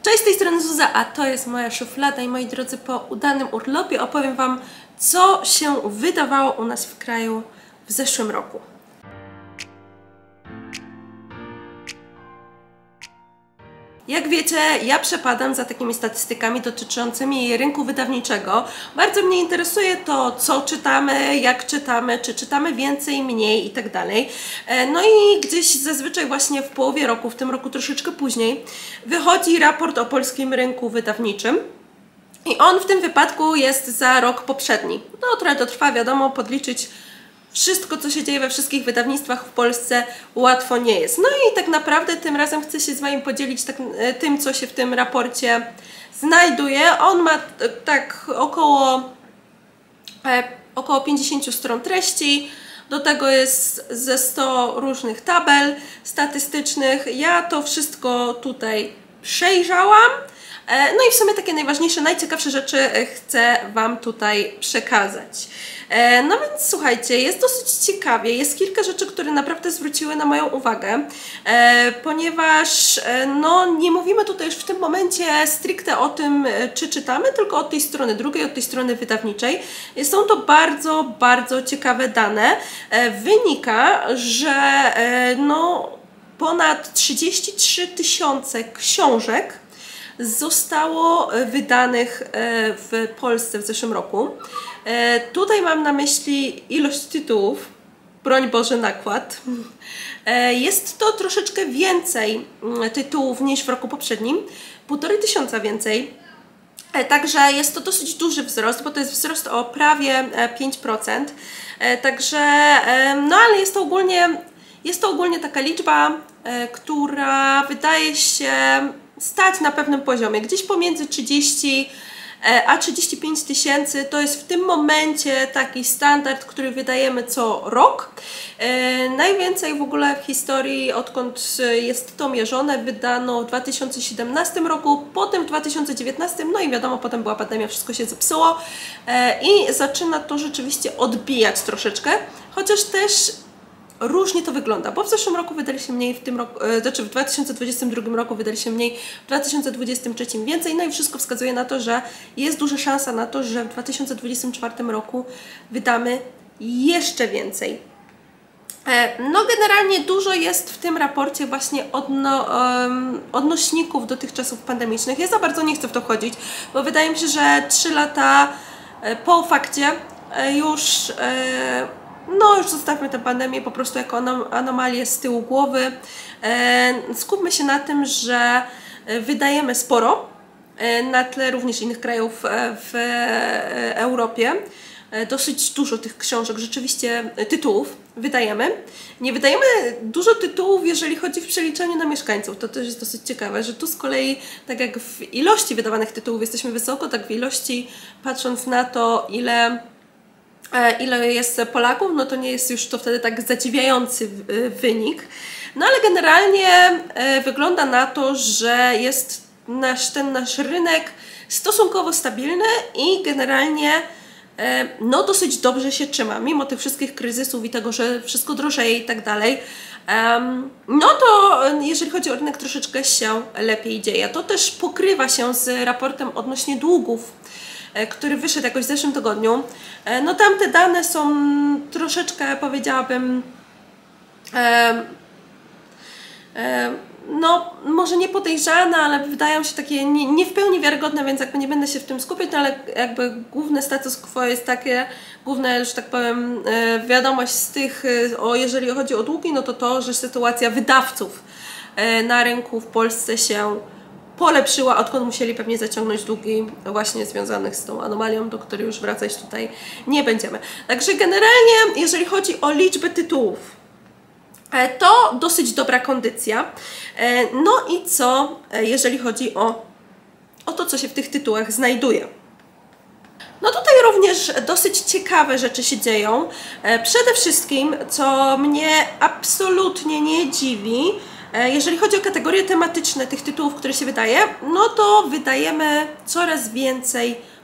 Cześć, z tej strony Zuza, a to jest moja szuflada i moi drodzy, po udanym urlopie opowiem Wam, co się wydawało u nas w kraju w zeszłym roku. Jak wiecie, ja przepadam za takimi statystykami dotyczącymi rynku wydawniczego. Bardzo mnie interesuje to, co czytamy, jak czytamy, czy czytamy więcej, mniej itd. No i gdzieś zazwyczaj właśnie w połowie roku, w tym roku troszeczkę później, wychodzi raport o polskim rynku wydawniczym. I on w tym wypadku jest za rok poprzedni. No trochę to trwa, wiadomo, podliczyć wszystko, co się dzieje we wszystkich wydawnictwach w Polsce łatwo nie jest. No i tak naprawdę tym razem chcę się z Wami podzielić tym, co się w tym raporcie znajduje. On ma tak około 50 stron treści. Do tego jest ze 100 różnych tabel statystycznych. Ja to wszystko tutaj przejrzałam. No i w sumie takie najważniejsze, najciekawsze rzeczy chcę Wam tutaj przekazać. No więc słuchajcie, jest dosyć ciekawie, jest kilka rzeczy, które naprawdę zwróciły na moją uwagę, ponieważ no, nie mówimy tutaj już w tym momencie stricte o tym, czy czytamy, tylko od tej strony drugiej, od tej strony wydawniczej. Są to bardzo, bardzo ciekawe dane. Wynika, że no, ponad 33 000 książek zostało wydanych w Polsce w zeszłym roku. Tutaj mam na myśli ilość tytułów, broń Boże nakład. Jest to troszeczkę więcej tytułów niż w roku poprzednim, 1500 więcej. Także jest to dosyć duży wzrost, bo to jest wzrost o prawie 5%. Także, no ale jest to ogólnie taka liczba, która wydaje się stać na pewnym poziomie, gdzieś pomiędzy 30 a 35 tysięcy. To jest w tym momencie taki standard, który wydajemy co rok. Najwięcej w ogóle w historii, odkąd jest to mierzone, wydano w 2017 roku, potem w 2019, no i wiadomo, potem była pandemia, wszystko się zepsuło i zaczyna to rzeczywiście odbijać troszeczkę, chociaż też różnie to wygląda, bo w zeszłym roku wydaliśmy mniej, w tym roku, znaczy w 2022 roku wydaliśmy mniej, w 2023 więcej, no i wszystko wskazuje na to, że jest duża szansa na to, że w 2024 roku wydamy jeszcze więcej. No generalnie dużo jest w tym raporcie właśnie odnośników do tych czasów pandemicznych. Ja za bardzo nie chcę w to wchodzić, bo wydaje mi się, że 3 lata po fakcie już już zostawmy tę pandemię po prostu jako anomalię z tyłu głowy. Skupmy się na tym, że wydajemy sporo na tle również innych krajów w Europie. Dosyć dużo tych książek, rzeczywiście tytułów wydajemy. Nie wydajemy dużo tytułów, jeżeli chodzi w przeliczeniu na mieszkańców. To też jest dosyć ciekawe, że tu z kolei, tak jak w ilości wydawanych tytułów jesteśmy wysoko, tak w ilości, patrząc na to, ile jest Polaków, no to nie jest już to wtedy tak zadziwiający wynik. No ale generalnie wygląda na to, że jest ten nasz rynek stosunkowo stabilny i generalnie no dosyć dobrze się trzyma, mimo tych wszystkich kryzysów i tego, że wszystko drożeje i tak dalej. No to jeżeli chodzi o rynek, troszeczkę się lepiej dzieje. To też pokrywa się z raportem odnośnie długów, który wyszedł jakoś w zeszłym tygodniu. No tam te dane są troszeczkę, powiedziałabym, no może nie podejrzane, ale wydają się takie nie w pełni wiarygodne, więc jakby nie będę się w tym skupiać, no ale jakby główne status quo jest takie, główne, że tak powiem, wiadomość z tych, jeżeli chodzi o długi, no to, że sytuacja wydawców na rynku w Polsce się polepszyła, odkąd musieli pewnie zaciągnąć długi właśnie związanych z tą anomalią, do której już wracać tutaj nie będziemy. Także generalnie, jeżeli chodzi o liczbę tytułów, to dosyć dobra kondycja. No i co, jeżeli chodzi o to, co się w tych tytułach znajduje. No tutaj również dosyć ciekawe rzeczy się dzieją. Przede wszystkim, co mnie absolutnie nie dziwi, jeżeli chodzi o kategorie tematyczne tych tytułów, które się wydaje, no to wydajemy coraz więcej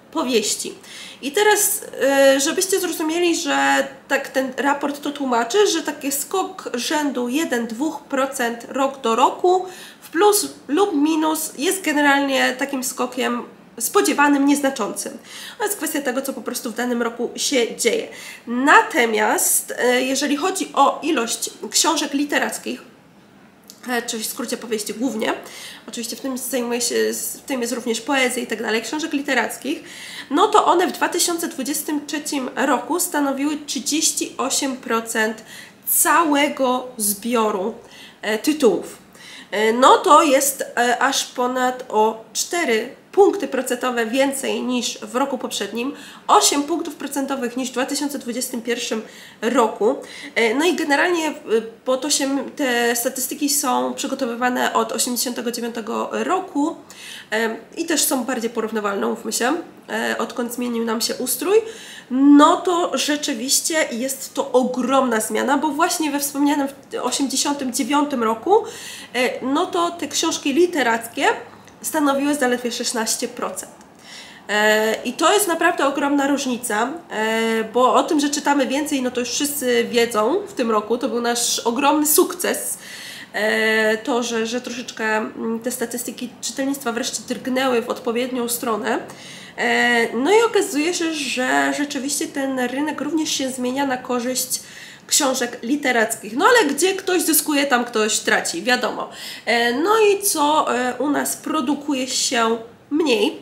powieści. I teraz, żebyście zrozumieli, że tak ten raport to tłumaczy, że taki skok rzędu 1-2% rok do roku w plus lub minus jest generalnie takim skokiem spodziewanym, nieznaczącym. To jest kwestia tego, co po prostu w danym roku się dzieje. Natomiast jeżeli chodzi o ilość książek literackich, czyli w skrócie powieści głównie, oczywiście w tym zajmuje się, w tym jest również poezja i tak dalej, książek literackich, no to one w 2023 roku stanowiły 38% całego zbioru tytułów. No to jest aż ponad o 4 punkty procentowe więcej niż w roku poprzednim, 8 punktów procentowych niż w 2021 roku. No i generalnie, bo to się, te statystyki są przygotowywane od 1989 roku i też są bardziej porównywalne, mówmy się, odkąd zmienił nam się ustrój, no to rzeczywiście jest to ogromna zmiana, bo właśnie we wspomnianym w 1989 roku, no to te książki literackie stanowiły zaledwie 16%. I to jest naprawdę ogromna różnica, bo o tym, że czytamy więcej, no to już wszyscy wiedzą w tym roku, to był nasz ogromny sukces, to, że troszeczkę te statystyki czytelnictwa wreszcie drgnęły w odpowiednią stronę. No i okazuje się, że rzeczywiście ten rynek również się zmienia na korzyść książek literackich. No ale gdzie ktoś zyskuje, tam ktoś traci, wiadomo. No i co u nas produkuje się mniej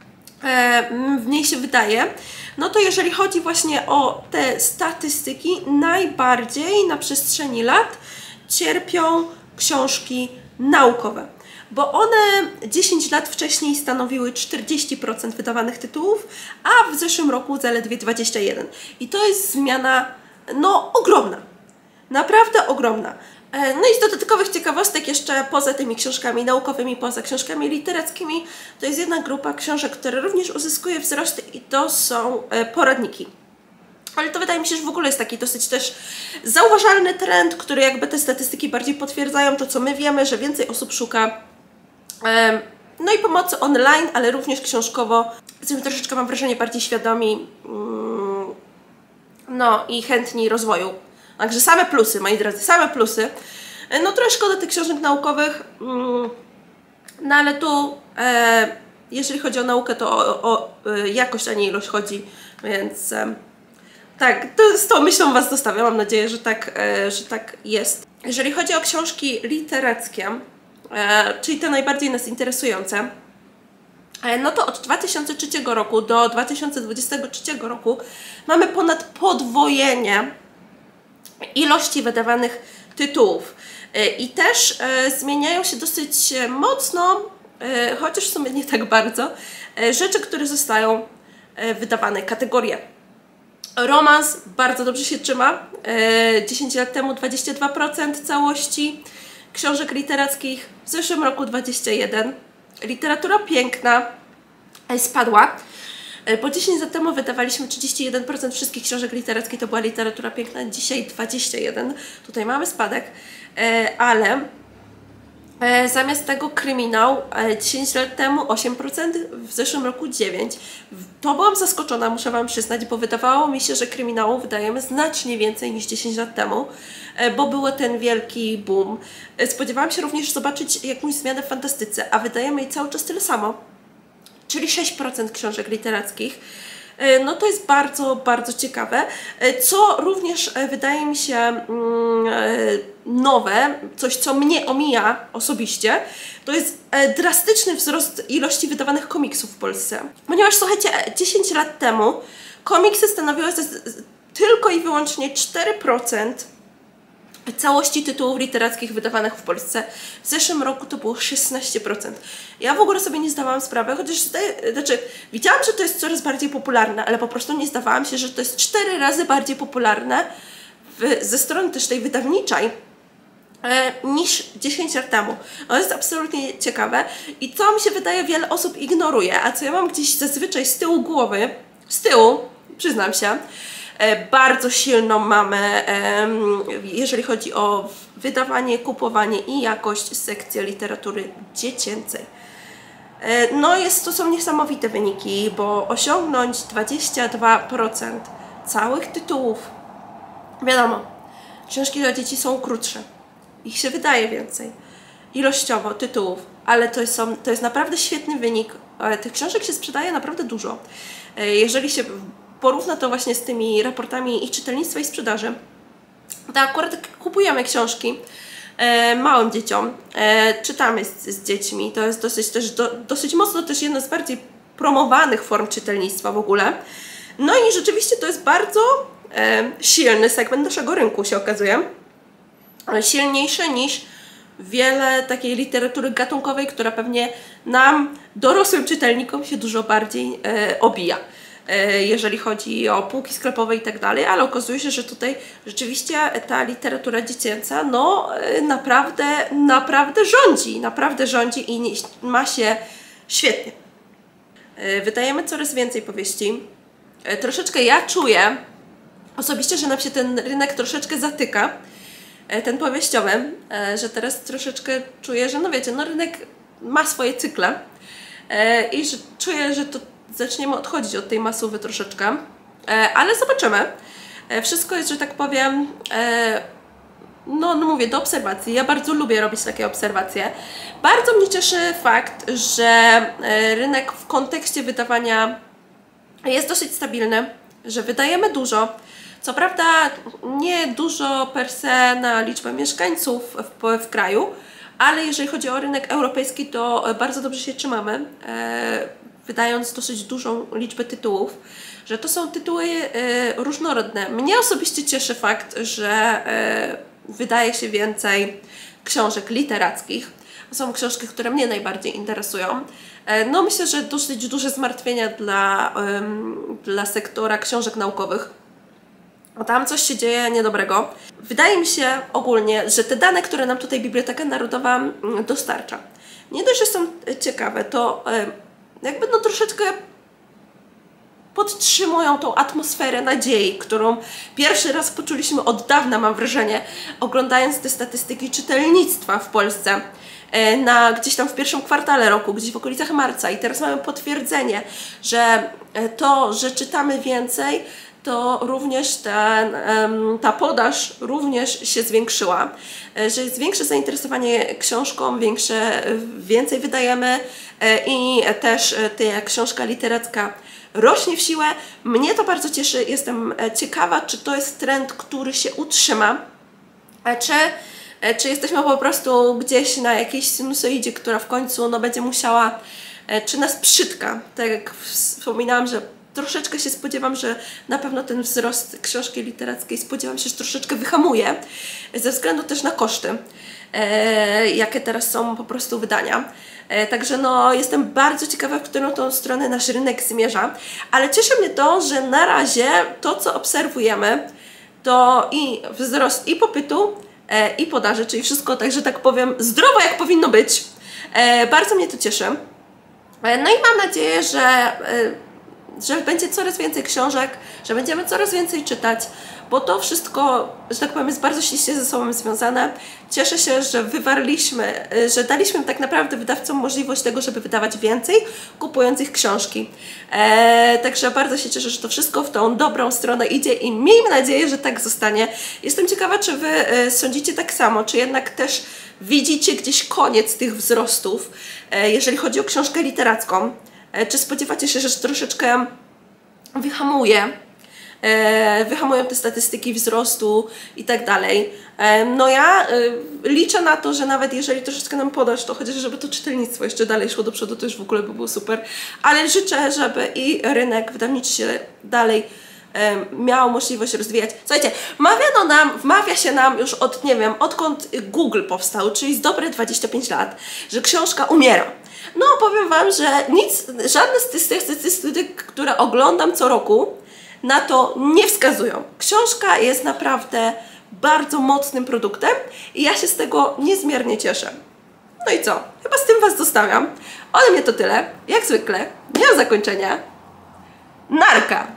się wydaje, no to jeżeli chodzi właśnie o te statystyki, najbardziej na przestrzeni lat cierpią książki naukowe, bo one 10 lat wcześniej stanowiły 40% wydawanych tytułów, a w zeszłym roku zaledwie 21%. I to jest zmiana no ogromna, naprawdę ogromna. No i z dodatkowych ciekawostek jeszcze poza tymi książkami naukowymi, poza książkami literackimi, to jest jedna grupa książek, która również uzyskuje wzrost i to są poradniki. Ale to wydaje mi się, że w ogóle jest taki dosyć też zauważalny trend, który jakby te statystyki bardziej potwierdzają to, co my wiemy, że więcej osób szuka no i pomocy online, ale również książkowo. Jesteśmy troszeczkę, mam wrażenie, bardziej świadomi no i chętni rozwoju. Także same plusy, moi drodzy, same plusy. No trochę szkoda tych książek naukowych, no ale tu jeżeli chodzi o naukę, to o jakość, a nie ilość chodzi, więc tak, to z tą myślą Was zostawiam, mam nadzieję, że tak jest. Jeżeli chodzi o książki literackie, czyli te najbardziej nas interesujące, no to od 2003 roku do 2023 roku mamy ponad podwojenie ilości wydawanych tytułów. I też zmieniają się dosyć mocno, chociaż w sumie nie tak bardzo, rzeczy, które zostają wydawane. Kategorie. Romans bardzo dobrze się trzyma. 10 lat temu 22% całości książek literackich, w zeszłym roku 21%. Literatura piękna spadła. Bo 10 lat temu wydawaliśmy 31% wszystkich książek literackich, to była literatura piękna, dzisiaj 21%. Tutaj mamy spadek, ale zamiast tego kryminał 10 lat temu 8%, w zeszłym roku 9%. To byłam zaskoczona, muszę Wam przyznać, bo wydawało mi się, że kryminału wydajemy znacznie więcej niż 10 lat temu, bo był ten wielki boom. Spodziewałam się również zobaczyć jakąś zmianę w fantastyce, a wydajemy jej cały czas tyle samo, czyli 6% książek literackich. No to jest bardzo, bardzo ciekawe. Co również wydaje mi się nowe, coś co mnie omija osobiście, to jest drastyczny wzrost ilości wydawanych komiksów w Polsce. Ponieważ słuchajcie, 10 lat temu komiksy stanowiły tylko i wyłącznie 4% całości tytułów literackich wydawanych w Polsce. W zeszłym roku to było 16%. Ja w ogóle sobie nie zdawałam sprawy, chociaż widziałam, że to jest coraz bardziej popularne, ale po prostu nie zdawałam się, że to jest 4 razy bardziej popularne ze strony też tej wydawniczej niż 10 lat temu. To jest absolutnie ciekawe i co mi się wydaje, wiele osób ignoruje, a co ja mam gdzieś zazwyczaj z tyłu głowy, przyznam się, bardzo silną mamy, jeżeli chodzi o wydawanie, kupowanie i jakość, sekcję literatury dziecięcej. No to są niesamowite wyniki, bo osiągnąć 22% całych tytułów. Wiadomo, książki dla dzieci są krótsze. Ich się wydaje więcej ilościowo tytułów, ale to jest naprawdę świetny wynik. Tych książek się sprzedaje naprawdę dużo. Jeżeli się porówna to właśnie z tymi raportami i czytelnictwa i sprzedaży, to akurat kupujemy książki małym dzieciom, czytamy z dziećmi. To jest dosyć mocno też jedna z bardziej promowanych form czytelnictwa w ogóle. No i rzeczywiście to jest bardzo silny segment naszego rynku, się okazuje. Silniejszy niż wiele takiej literatury gatunkowej, która pewnie nam, dorosłym czytelnikom, się dużo bardziej obija, jeżeli chodzi o półki sklepowe i tak dalej, ale okazuje się, że tutaj rzeczywiście ta literatura dziecięca naprawdę rządzi i ma się świetnie. Wydajemy coraz więcej powieści. Troszeczkę ja czuję osobiście, że nam się ten rynek troszeczkę zatyka, ten powieściowy, że teraz troszeczkę czuję, że no wiecie, no rynek ma swoje cykle i że czuję, że to zaczniemy odchodzić od tej masówy troszeczkę, ale zobaczymy. Wszystko jest, że tak powiem, no mówię, do obserwacji. Ja bardzo lubię robić takie obserwacje. Bardzo mnie cieszy fakt, że rynek w kontekście wydawania jest dosyć stabilny, że wydajemy dużo. Co prawda nie dużo per se na liczbę mieszkańców w kraju, ale jeżeli chodzi o rynek europejski, to bardzo dobrze się trzymamy, wydając dosyć dużą liczbę tytułów, że to są tytuły różnorodne. Mnie osobiście cieszy fakt, że wydaje się więcej książek literackich. To są książki, które mnie najbardziej interesują. No myślę, że dosyć duże zmartwienia dla sektora książek naukowych. Tam coś się dzieje niedobrego. Wydaje mi się ogólnie, że te dane, które nam tutaj Biblioteka Narodowa dostarcza, nie dość, że są ciekawe, to jakby no troszeczkę podtrzymują tą atmosferę nadziei, którą pierwszy raz poczuliśmy od dawna, mam wrażenie, oglądając te statystyki czytelnictwa w Polsce gdzieś tam w pierwszym kwartale roku, gdzieś w okolicach marca, i teraz mamy potwierdzenie, że to, że czytamy więcej, to również ta podaż również się zwiększyła, że jest większe zainteresowanie książką, więcej wydajemy i też ta książka literacka rośnie w siłę. Mnie to bardzo cieszy, jestem ciekawa, czy to jest trend, który się utrzyma, czy jesteśmy po prostu gdzieś na jakiejś sinusoidzie, która w końcu no, będzie musiała, czy nas przytka. Tak jak wspominałam, że troszeczkę się spodziewam, że na pewno ten wzrost książki literackiej spodziewam się, że troszeczkę wyhamuje, ze względu też na koszty, jakie teraz są po prostu wydania. Także no, jestem bardzo ciekawa, w którą tą stronę nasz rynek zmierza, ale cieszy mnie to, że na razie to, co obserwujemy, to i wzrost i popytu, i podaży, czyli wszystko, tak że tak powiem, zdrowo jak powinno być. Bardzo mnie to cieszy. No i mam nadzieję, że będzie coraz więcej książek, że będziemy coraz więcej czytać, bo to wszystko, że tak powiem, jest bardzo ściśle ze sobą związane. Cieszę się, że że daliśmy tak naprawdę wydawcom możliwość tego, żeby wydawać więcej, kupując ich książki. Także bardzo się cieszę, że to wszystko w tą dobrą stronę idzie i miejmy nadzieję, że tak zostanie. Jestem ciekawa, czy Wy sądzicie tak samo, czy jednak też widzicie gdzieś koniec tych wzrostów, jeżeli chodzi o książkę literacką. Czy spodziewacie się, że troszeczkę wyhamują te statystyki wzrostu i tak dalej. No ja liczę na to, że nawet jeżeli troszeczkę nam podasz, to chociaż żeby to czytelnictwo jeszcze dalej szło do przodu, to już w ogóle by było super. Ale życzę, żeby i rynek wydawniczy się dalej miał możliwość rozwijać. Słuchajcie, wmawia się nam już od, nie wiem, odkąd Google powstał, czyli z dobre 25 lat, że książka umiera. No powiem Wam, że żadne z tych statystyk, które oglądam co roku, na to nie wskazują. Książka jest naprawdę bardzo mocnym produktem i ja się z tego niezmiernie cieszę. No i co? Chyba z tym Was zostawiam. Ode mnie to tyle. Jak zwykle, nie ma zakończenia. Narka!